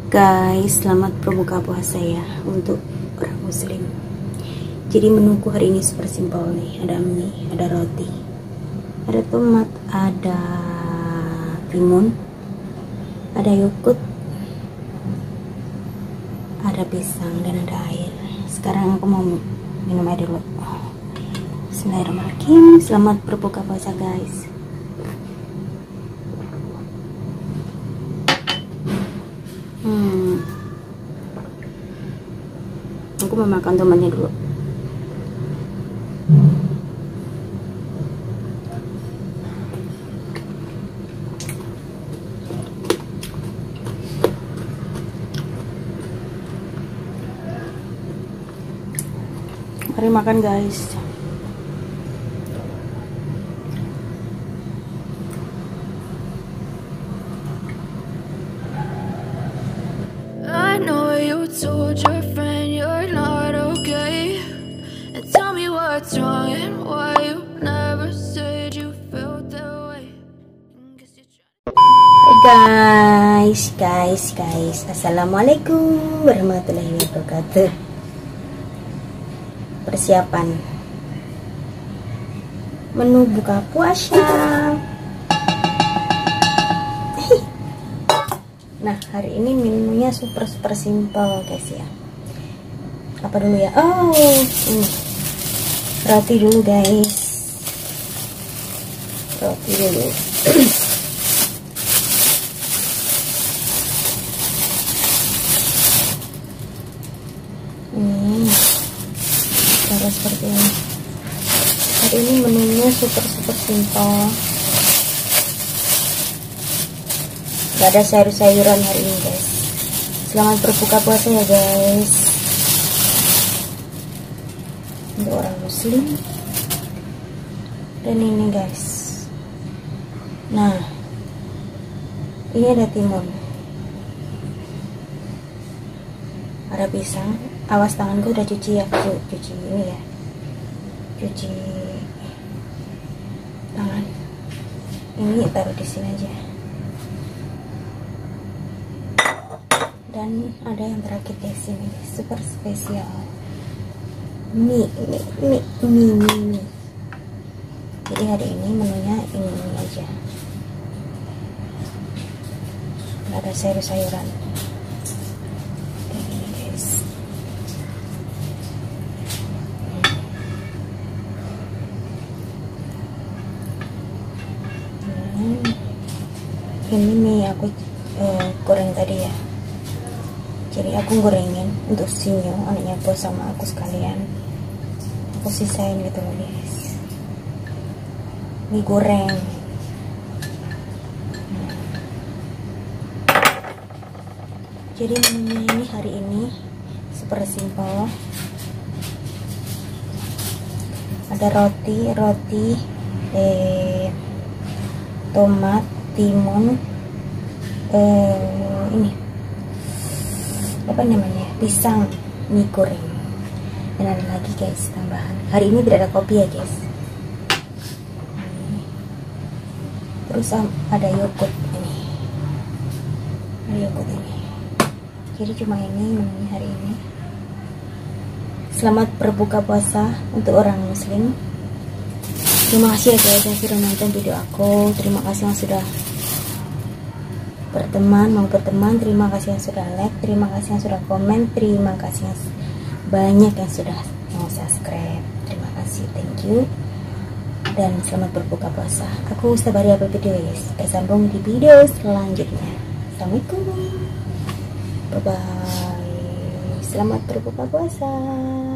Guys, selamat berbuka puasa ya untuk orang muslim. Jadi menuku hari ini super simpel nih. Ada mie, ada roti, ada tomat, ada timun, ada yogurt, ada pisang, dan ada air. Sekarang aku mau minum air dulu. Bismillahirrahmanirrahim. Selamat berbuka puasa guys. Aku mau makan tomatnya dulu. Mari makan guys. I know you told your friend you're not okay, and tell me what's wrong and why you never said you felt that way. Hai guys, assalamualaikum warahmatullahi wabarakatuh. Persiapan menu buka puasa. Nah, hari ini menunya super simple guys ya. Apa dulu ya? Oh, ini roti dulu guys. Roti dulu. Ini cara seperti ini. Hari ini menunya super simple. Gak ada sayur-sayuran hari ini guys. Selamat berbuka puasa ya guys, untuk orang muslim. Dan ini guys, nah ini ada timun, ada pisang. Awas tanganku udah cuci ya, cuci ini ya, cuci tangan. Ini taruh di sini aja. Dan ada yang terakhir guys, ini super spesial, mie. Jadi hari ini menunya ini aja, nggak ada sayur-sayuran. Ini guys, ini mie aku goreng tadi ya. Jadi aku gorengin untuk Sinyo, anaknya bos, sama aku sekalian. Aku sisain gitu loh guys. Mie goreng. Jadi menunya ini hari ini super simple. Ada roti, tomat, timun, ini apa namanya, pisang, mie goreng, dan ada lagi guys tambahan. Hari ini tidak ada kopi ya guys. Terus ada yogurt ini, jadi cuma ini menunya hari ini. Selamat berbuka puasa untuk orang muslim. Terima kasih ya guys yang sudah nonton video aku. Terima kasih yang sudah mau berteman, terima kasih yang sudah like, terima kasih yang sudah komen, terima kasih yang banyak yang sudah mau subscribe. Terima kasih, thank you, dan selamat berbuka puasa. Aku Sabari apa video guys, bersambung di video selanjutnya. Assalamualaikum, bye bye, selamat berbuka puasa.